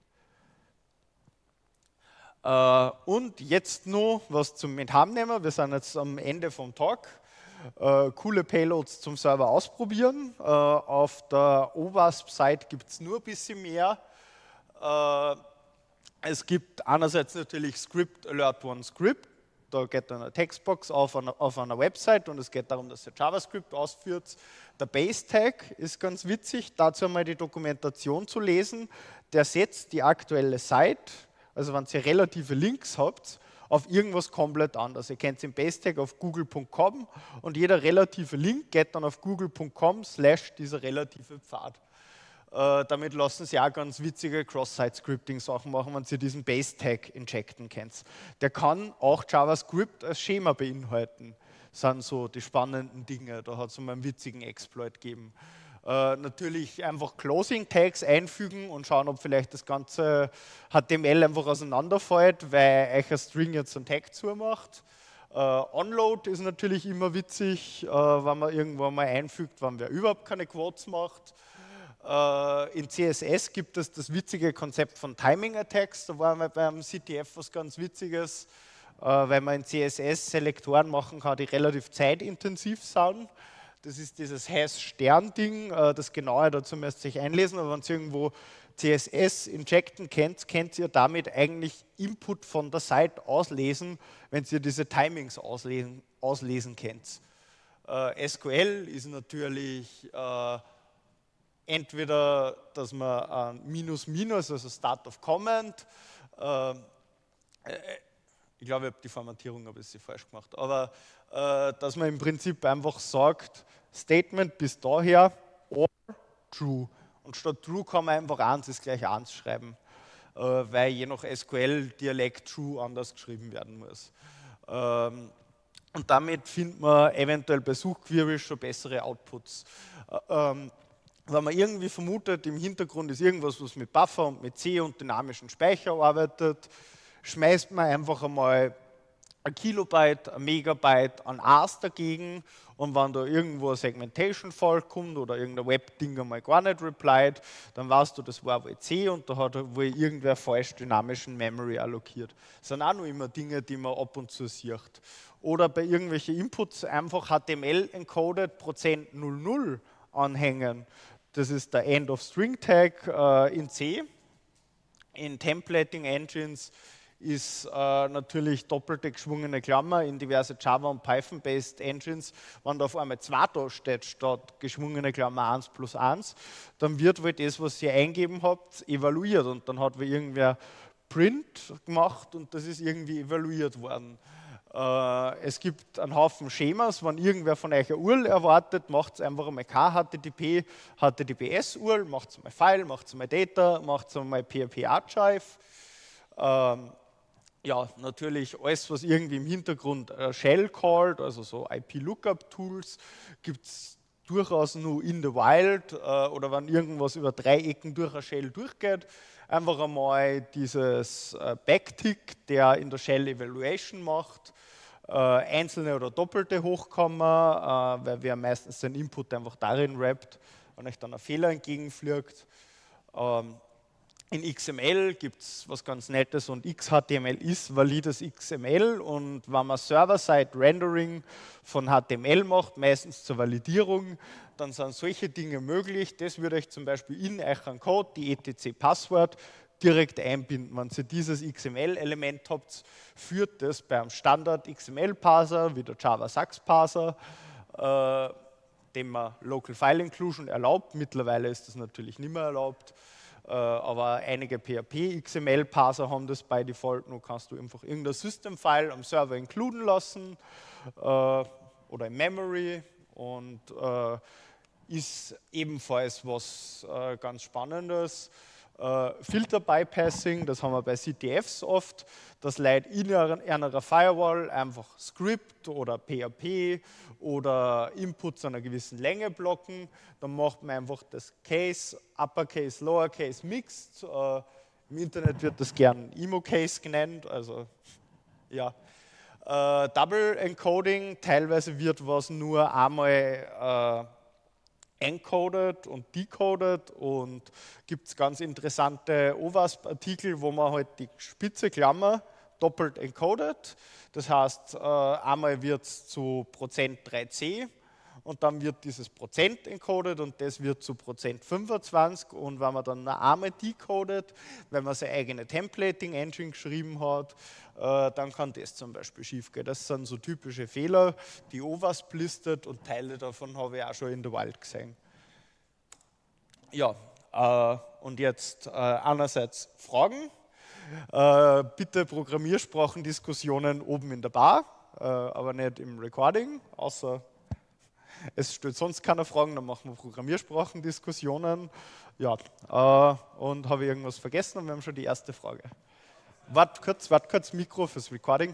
Äh, und jetzt noch was zum Mithabennehmen. Wir sind jetzt am Ende vom Talk. Äh, coole Payloads zum Server ausprobieren. Äh, auf der O WASP-Seite gibt es nur ein bisschen mehr. Äh, es gibt einerseits natürlich Script Alert One Script. Da geht dann eine Textbox auf einer, auf einer Website und es geht darum, dass ihr JavaScript ausführt. Der Base-Tag ist ganz witzig, dazu einmal die Dokumentation zu lesen. Der setzt die aktuelle Site, also wenn ihr relative Links habt, auf irgendwas komplett anders. Ihr kennt es im Base-Tag auf google punkt com und jeder relative Link geht dann auf google punkt com slash dieser relative Pfad. Äh, damit lassen Sie auch ganz witzige Cross-Site-Scripting-Sachen machen, wenn Sie diesen Base-Tag injecten kennt. Der kann auch JavaScript als Schema beinhalten. Das sind so die spannenden Dinge. Da hat es mal einen witzigen Exploit gegeben. Äh, natürlich einfach Closing-Tags einfügen und schauen, ob vielleicht das ganze H T M L einfach auseinanderfällt, weil euch ein String jetzt einen Tag zumacht. Äh, Onload ist natürlich immer witzig, äh, wenn man irgendwo mal einfügt, wenn wer überhaupt keine Quotes macht. Äh, in C S S gibt es das witzige Konzept von Timing Attacks. Da war mal beim C T F was ganz Witziges, äh, weil man in C S S Selektoren machen kann, die relativ zeitintensiv sind. Das ist dieses Hash-Stern-Ding, äh, das Genaue dazu müsst ihr euch einlesen, aber wenn ihr irgendwo C S S injecten kennt, könnt ihr damit eigentlich Input von der Seite auslesen, wenn ihr diese Timings auslesen, auslesen könnt. Äh, S Q L ist natürlich äh, entweder, dass man ein Minus Minus, also Start of Comment, äh, ich glaube, ich habe die Formatierung ein bisschen falsch gemacht, aber äh, dass man im Prinzip einfach sagt, Statement bis daher or true. Und statt true kann man einfach eins ist gleich eins schreiben, äh, weil je nach S Q L-Dialekt true anders geschrieben werden muss. Ähm, und damit findet man eventuell bei Suchqueries schon bessere Outputs. Äh, ähm, wenn man irgendwie vermutet, im Hintergrund ist irgendwas, was mit Buffer und mit C und dynamischen Speicher arbeitet, schmeißt man einfach einmal ein Kilobyte, ein Megabyte an Ars dagegen und wenn da irgendwo ein Segmentation-Fall kommt oder irgendein Web-Ding einmal gar nicht replied, dann weißt du, das war wohl C und da hat wohl irgendwer falsch dynamischen Memory allokiert. Das sind auch noch immer Dinge, die man ab und zu sieht. Oder bei irgendwelchen Inputs einfach H T M L-encoded Prozent null null anhängen. Das ist der End of String Tag äh, in C. In Templating Engines ist äh, natürlich doppelte geschwungene Klammer in diverse Java- und Python-based Engines. Wenn da auf einmal zwei da steht, statt geschwungene Klammer eins plus eins, dann wird wohl das, was ihr eingeben habt, evaluiert. Und dann hat wohl irgendwer Print gemacht und das ist irgendwie evaluiert worden. Äh, es gibt einen Haufen Schemas, wenn irgendwer von euch eine U R L erwartet, macht es einfach einmal K H T T P, H T T P S U R L, macht es mal File, macht es mal Data, macht es mal P H P Archive. Ähm, ja, natürlich alles, was irgendwie im Hintergrund äh, Shell callt, also so I P-Lookup-Tools, gibt es durchaus nur in the wild äh, oder wenn irgendwas über drei Ecken durch eine Shell durchgeht, einfach einmal dieses äh, Backtick, der in der Shell Evaluation macht, äh, einzelne oder doppelte Hochkomma, äh, weil wir meistens den Input einfach darin wrapt und euch dann ein Fehler entgegenfliegt. Ähm, In X M L gibt es was ganz Nettes und X H T M L ist valides X M L und wenn man Server-Side-Rendering von H T M L macht, meistens zur Validierung, dann sind solche Dinge möglich. Das würde euch zum Beispiel in euren Code, die E T C-Passwort, direkt einbinden. Wenn ihr dieses X M L-Element habt, führt das beim Standard-X M L-Parser, wie der Java-Sax-Parser, äh, dem man Local File Inclusion erlaubt. Mittlerweile ist das natürlich nicht mehr erlaubt. Aber einige P H P-X M L-Parser haben das by Default. Nur kannst du einfach irgendein System-File am Server inkluden lassen äh, oder in Memory und äh, ist ebenfalls was äh, ganz Spannendes. Äh, Filter-Bypassing, das haben wir bei C T Fs oft, dass Leute in einer Firewall einfach Script oder P H P oder Inputs einer gewissen Länge blocken. Dann macht man einfach das Case, Uppercase, Lowercase mixed. Äh, Im Internet wird das gern Emo-Case genannt, also ja. Äh, Double Encoding, teilweise wird was nur einmal äh, encoded und decoded und gibt es ganz interessante O WASP-Artikel, wo man halt die spitze Klammer doppelt encoded. Das heißt, äh, einmal wird es zu Prozent drei c und dann wird dieses Prozent encoded und das wird zu Prozent fünfundzwanzig und wenn man dann einmal decodet, wenn man seine eigene Templating-Engine geschrieben hat, äh, dann kann das zum Beispiel schief gehen. Das sind so typische Fehler, die O WASP listet und Teile davon habe ich auch schon in der Wild gesehen. Ja, äh, und jetzt äh, einerseits Fragen. Äh, bitte Programmiersprachendiskussionen oben in der Bar, äh, aber nicht im Recording, außer es stellt sonst keiner Fragen, dann machen wir Programmiersprachendiskussionen. Ja, äh, und habe ich irgendwas vergessen und wir haben schon die erste Frage. Wart kurz, wart kurz, Mikro fürs Recording.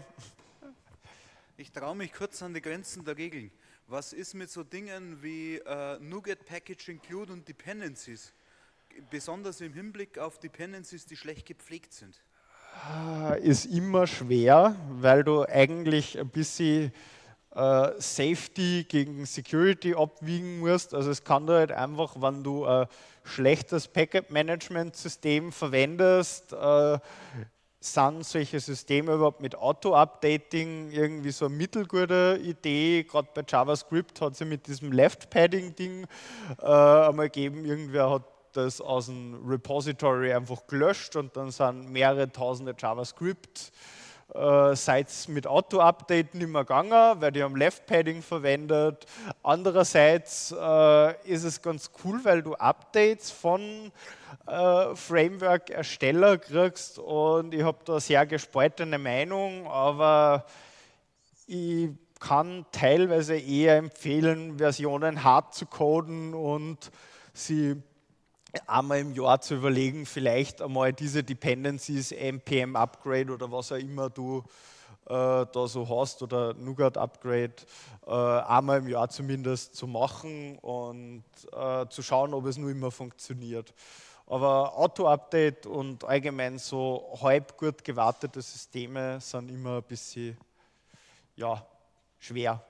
Ich traue mich kurz an die Grenzen der Regeln. Was ist mit so Dingen wie äh, NuGet Package Include und Dependencies? Besonders im Hinblick auf Dependencies, die schlecht gepflegt sind. Ist immer schwer, weil du eigentlich ein bisschen äh, Safety gegen Security abwiegen musst. Also es kann da halt einfach, wenn du ein schlechtes Packet-Management-System verwendest, äh, sind solche Systeme überhaupt mit Auto-Updating irgendwie so eine mittelgute Idee. Gerade bei JavaScript hat sie mit diesem Left-Padding-Ding äh, einmal gegeben. Irgendwer hat das aus dem Repository einfach gelöscht und dann sind mehrere tausende JavaScript äh, Sites mit Auto-Update nicht mehr gegangen, weil die haben Left-Padding verwendet. Andererseits äh, ist es ganz cool, weil du Updates von äh, Framework-Ersteller kriegst und ich habe da sehr gespaltene Meinung, aber ich kann teilweise eher empfehlen, Versionen hart zu coden und sie einmal im Jahr zu überlegen, vielleicht einmal diese Dependencies, N P M Upgrade oder was auch immer du äh, da so hast oder NuGet Upgrade, äh, einmal im Jahr zumindest zu machen und äh, zu schauen, ob es nur immer funktioniert. Aber Auto-Update und allgemein so halb gut gewartete Systeme sind immer ein bisschen ja, schwer.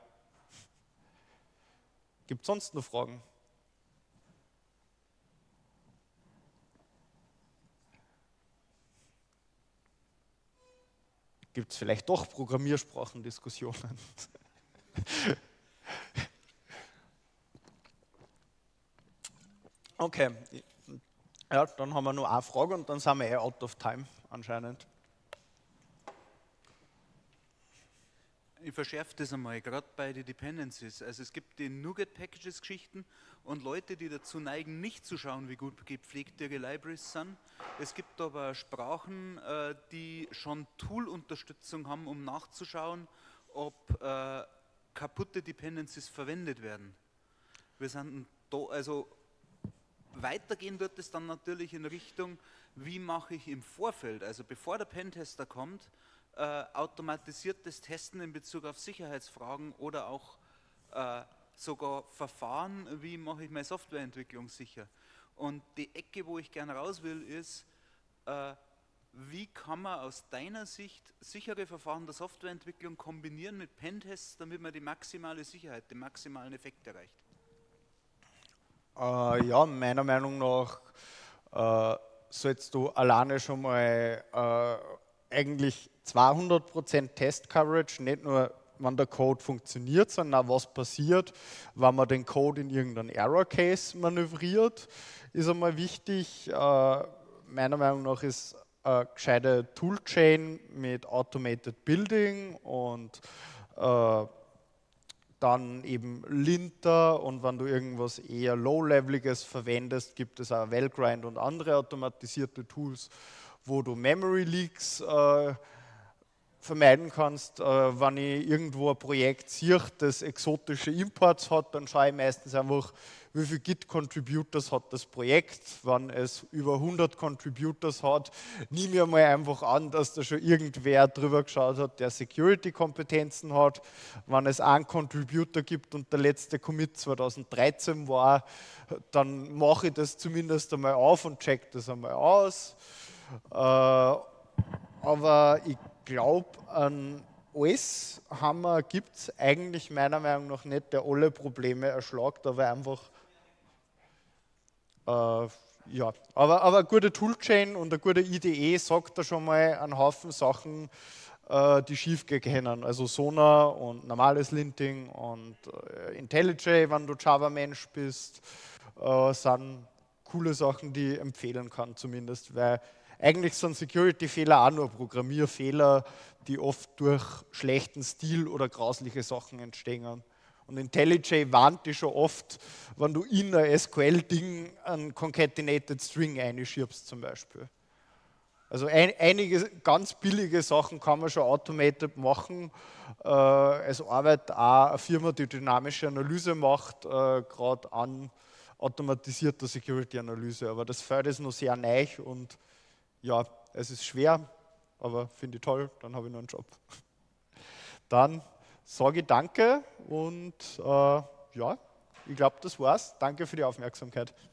Gibt es sonst noch Fragen? Gibt es vielleicht doch Programmiersprachendiskussionen? Okay, ja, dann haben wir nur eine Frage und dann sind wir eh out of time anscheinend. Ich verschärfe das einmal, gerade bei den Dependencies. Also es gibt die NuGet-Packages-Geschichten und Leute, die dazu neigen, nicht zu schauen, wie gut gepflegt ihre Libraries sind. Es gibt aber Sprachen, äh, die schon Tool-Unterstützung haben, um nachzuschauen, ob äh, kaputte Dependencies verwendet werden. Wir sind da, also weitergehen wird es dann natürlich in Richtung, wie mache ich im Vorfeld, also bevor der Pentester kommt, äh, automatisiertes Testen in Bezug auf Sicherheitsfragen oder auch äh, sogar Verfahren, wie mache ich meine Softwareentwicklung sicher. Und die Ecke, wo ich gerne raus will, ist, äh, wie kann man aus deiner Sicht sichere Verfahren der Softwareentwicklung kombinieren mit Pentests, damit man die maximale Sicherheit, den maximalen Effekt erreicht? Äh, ja, meiner Meinung nach äh, sollst du alleine schon mal äh, eigentlich zweihundert Prozent Test-Coverage, nicht nur, wenn der Code funktioniert, sondern auch was passiert, wenn man den Code in irgendeinen Error-Case manövriert, ist einmal wichtig. Äh, meiner Meinung nach ist eine gescheite Toolchain mit Automated Building und äh, dann eben Linter, und wenn du irgendwas eher Low-Leveliges verwendest, gibt es auch Valgrind und andere automatisierte Tools, wo du Memory Leaks äh, vermeiden kannst. Äh, wenn ich irgendwo ein Projekt sehe, das exotische Imports hat, dann schaue ich meistens einfach, wie viele Git-Contributors hat das Projekt. Wenn es über hundert Contributors hat, nehme ich mir einfach an, dass da schon irgendwer drüber geschaut hat, der Security-Kompetenzen hat. Wenn es einen Contributor gibt und der letzte Commit zweitausenddreizehn war, dann mache ich das zumindest einmal auf und check das einmal aus. Äh, aber ich glaube, an alles Hammer gibt es eigentlich meiner Meinung nach nicht, der alle Probleme erschlagt, aber einfach äh, ja, aber, aber eine gute Toolchain und eine gute I D E sagt da schon mal einen Haufen Sachen, äh, die schief gehen können. Also Sonar und normales Linting und äh, IntelliJ, wenn du Java-Mensch bist, äh, sind coole Sachen, die ich empfehlen kann zumindest, weil eigentlich sind Security-Fehler auch nur Programmierfehler, die oft durch schlechten Stil oder grausliche Sachen entstehen. Und IntelliJ warnt dich schon oft, wenn du in ein S Q L-Ding einen Concatenated String einschiebst zum Beispiel. Also ein, einige ganz billige Sachen kann man schon automated machen. Äh, es arbeitet auch eine Firma, die dynamische Analyse macht, äh, gerade an automatisierter Security-Analyse. Aber das Feld ist noch sehr neu und ja, es ist schwer, aber finde ich toll, dann habe ich noch einen Job. Dann sage ich danke und äh, ja, ich glaube, das war's. Danke für die Aufmerksamkeit.